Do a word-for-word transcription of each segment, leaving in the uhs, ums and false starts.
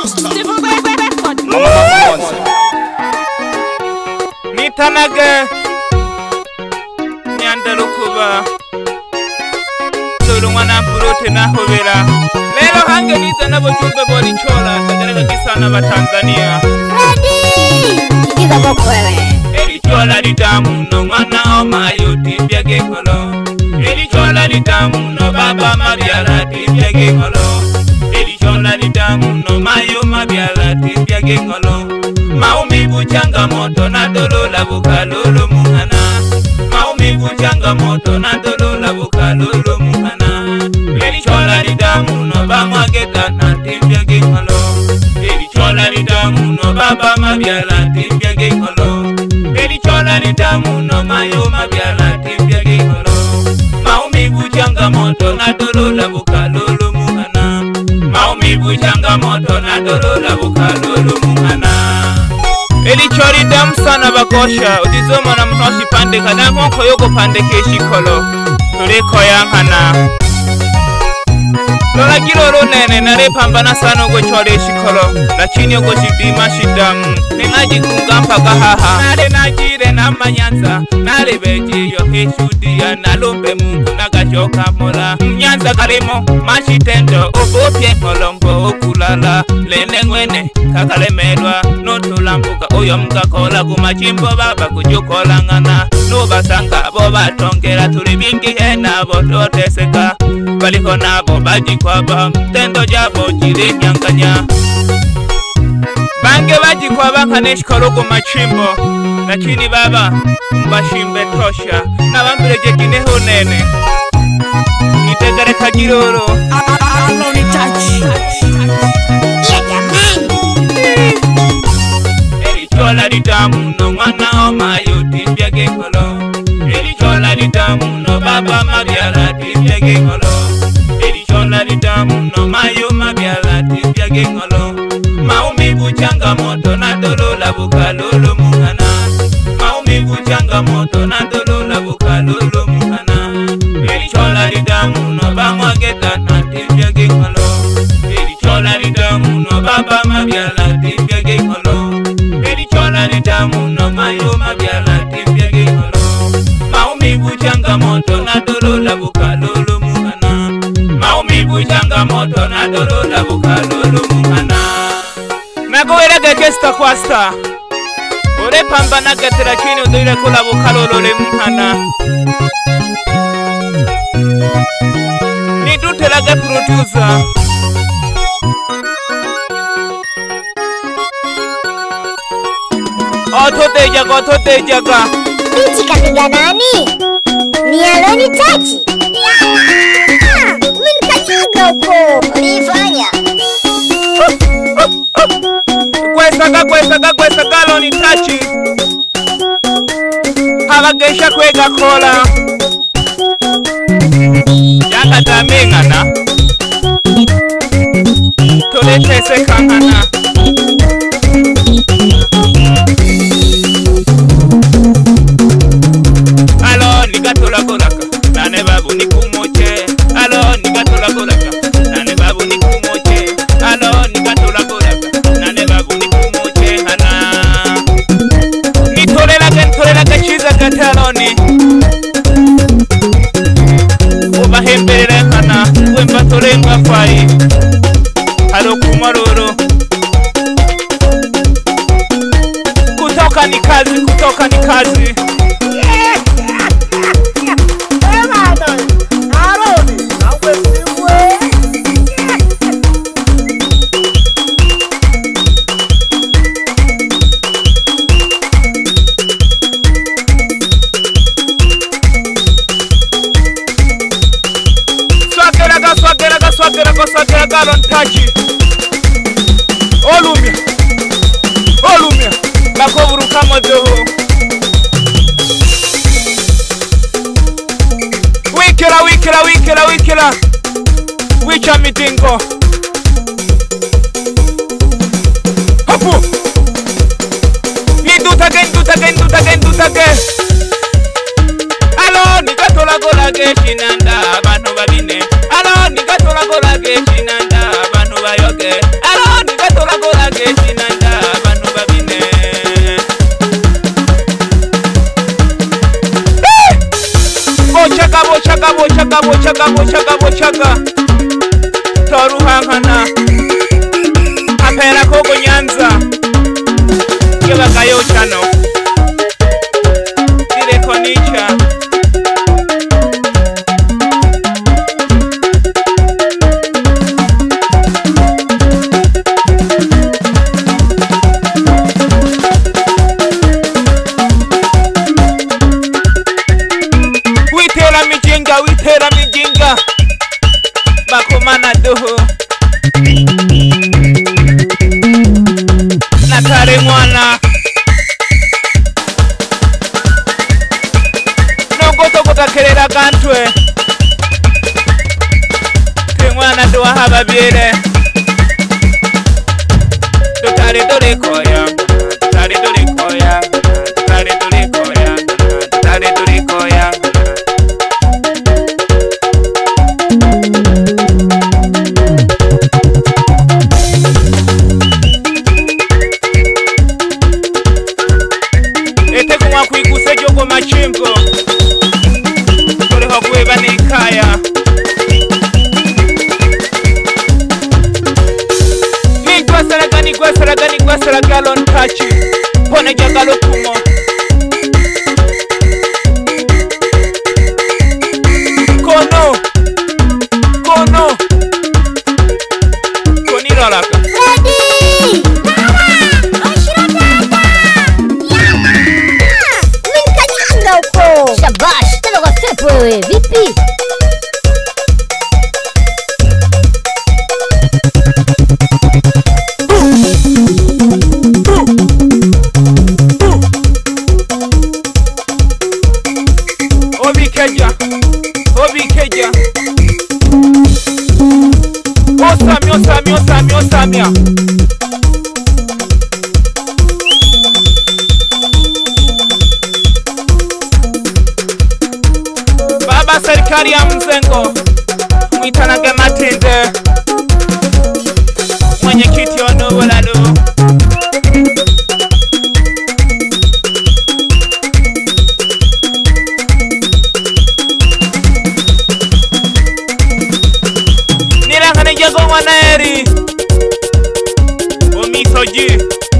Nitanage Nyandalukuba Tulungwana Purote na Hovera Lelo hange nita na bojumbe boli chola Tagarega kisana ba Tanzania Ready! Ikiza bokwewe Eli chola litamu no mwana omayo timbya gekolo Eli chola litamu no baba mabiala timbya gekolo Eli chola litamu no mayo mabiala timbya gekolo Maumivu changamoto na dolola bukalolo muhana Maumivu changamoto na dolola bukalolo muhana Eli chola lidamu no bamwageta na timbya gekolo Eli chola lidamu no baba mabiala timbya gekolo Eli chola lidamu no mayo mabiala timbya gekolo Maumivu changamoto na dolola bukalolo muhana Maumivu changamoto na dolola bukalolo muhana Eli chori damu sana bakosha Udizoma na mtoshi pande kada Mwoko yoko pande keshikolo Tureko yankana Lola giroro nene nare pambana sana ugo chori shikolo Lakini ugo shidima shidamu Nengaji kungampa gahaha Nare najire na manyanza Nare beji yo hishudia Nalumbe mungu nagachoka mola Mnyanza karimo mashitendo Obopye kolombo okulala Lene ngwene kakalemelwa Notulambuka uyo mkakola kumachimbo baba kujukola ngana Nubasanga boba tongera turi bingi hena bototeseka Baliko nabo baji kwa ba Tendo jabo jire nyankanya Bange baji kwa ba kanesh korogo machimbo Lakini baba mbashimbe tosha Na bambire jekine honene Nitegare kajiroro Alo ni touch Yeah jamani Eli chola litamu no mwana omayo timbya gekolo Eli chola litamu no baba mabiala timbya gekolo Eli chola litamu no mayo mabiala timbya gekolo Maumivu changamoto na dolola bukalolo muhana Maumivu changamoto na dolola bukalolo muhana Eli chola litamu no bamwageta na timbya gekolo Eli chola litamu no baba mabiala timbya gekolo Eli chola litamu no mayo mabiala timbya gekolo Maumivu changamoto na dolola bukalolo muhana Maumivu changamoto na dolola bukalolo muhana Nagoera gekesta kwasta Ore pambana getera chini udoire kula bukalolo le muhana Nidutela ge producer Otote jaga, otote jaga Bichi kapiga nani? Ni Alo ni touch Yeah Umenikachaga uko Ulifanya Kwesaga, kwesaga, kwesaga Alo ni touch Havagesha kwega kola Jaga damengana Tole tese kankana Alo nigatola kolaka Nane babu ni kumoche Alo nigatola kolaka Nane babu ni kumoche Alo nigatola kolaka Nane babu ni kumoche Hana Nitolela gen tolela gachiza gataloni Oba hembele hana Wemba tolenga fai Alo kumaroro Kutoka ni kazi, kutoka ni kazi Swageraga, swageraga, swageraga, swageraga, Alon Tachi Olumia Olumia Bakoburu kama doho Wikira, wikira, wikira, wikira Wicha mitingo Hapu Nidutage, nidutage, nidutage, nidutage Alo, nigatola gola ge shinanda Banu babine Alo, nigatola gola ge shinanda Banu bayoge Alo, nigatola bochaga bochaga bochaga toruhankana apera kogo Nyanza yebagayo chano direkonicha witera mijinga bakomana doho natare mwana nogoto kutakerera kantwe temwana doha hababyere dotare dore koya dotare dore koya dotare dore koya dotare dore koya kuikuse jogo machimbo Koreho kuweba ni kaya Ni gwasaraga ni gwasaraga ni gwasaraga lon tachi Pone jagalo kumo Kono Kono Koniralaka Ready! Shabash, tena kwa step wewe, vipi? Obi keja, Obi keja Osami, osami, osami, osami serikali ya mzengo mwitanage matinde mwenyekiti onobolalo nilangane jago mwanaeri omisoji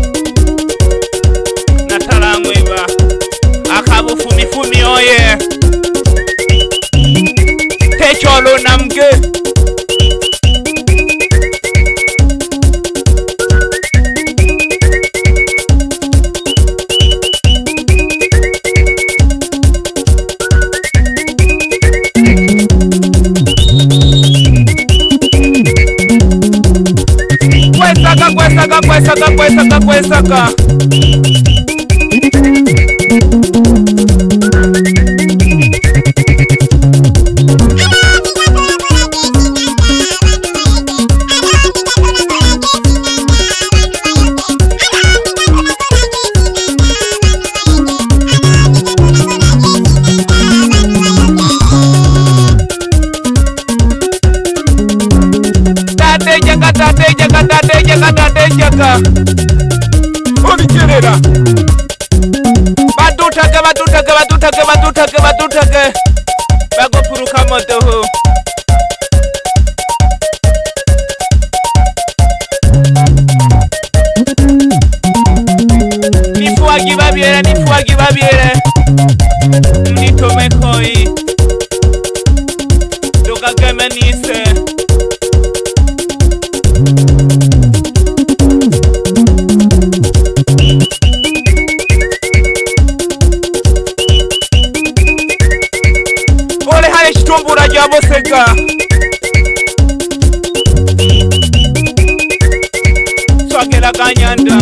natalangweba akabufumifumi oye Cholo namge Kwesaka kwesaka kwesaka kwesaka kwesaka Tate jaga, tate jaga, tate jaga. Oni kirera. Batuta ke, batuta ke, batuta ke, batuta ke, batuta ke. Bago puruka moto ho. Nifuagi babiere, nifuagi babiere. Nitome koi. Doga geme nise. Tumbura jabo seka Swagela kanyanda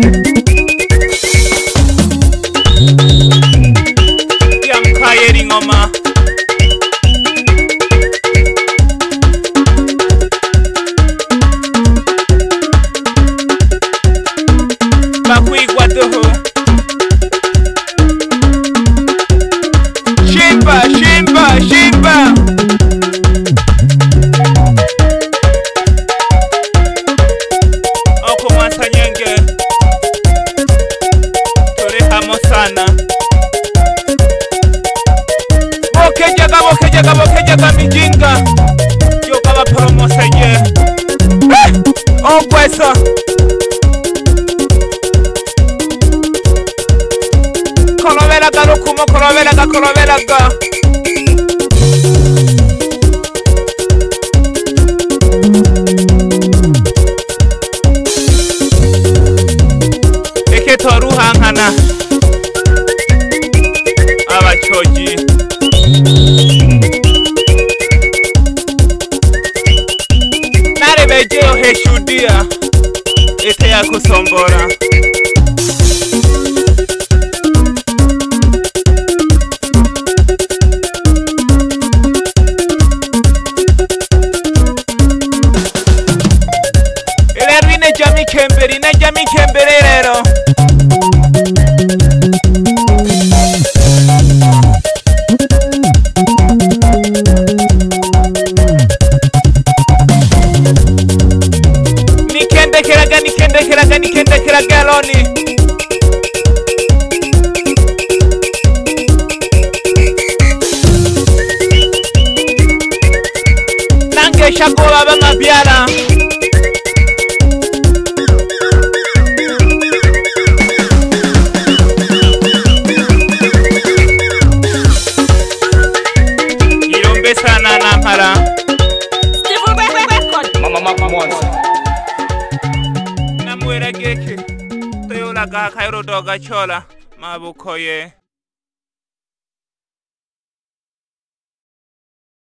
Ya mkayeri ngoma Bakuigwa toho Shimba, shimba, shimba Oko mwasa nyenge kabisa. Kolovela ga rukumo, kolovela ga, kolovela ga. Eke toru hangana abachoji. Narebejeo heshudia ete ya kusombora. Ilerwi nejami kemberi, nejami kemberi rero. Nikende kiraga, nikende kiraga, nikende kiraga loni. Nange shakola banga biala. Irombe sana na para. Mama mama mwanzo. Namuera geke. Toyola ga kairo doga chola. Mabukoye.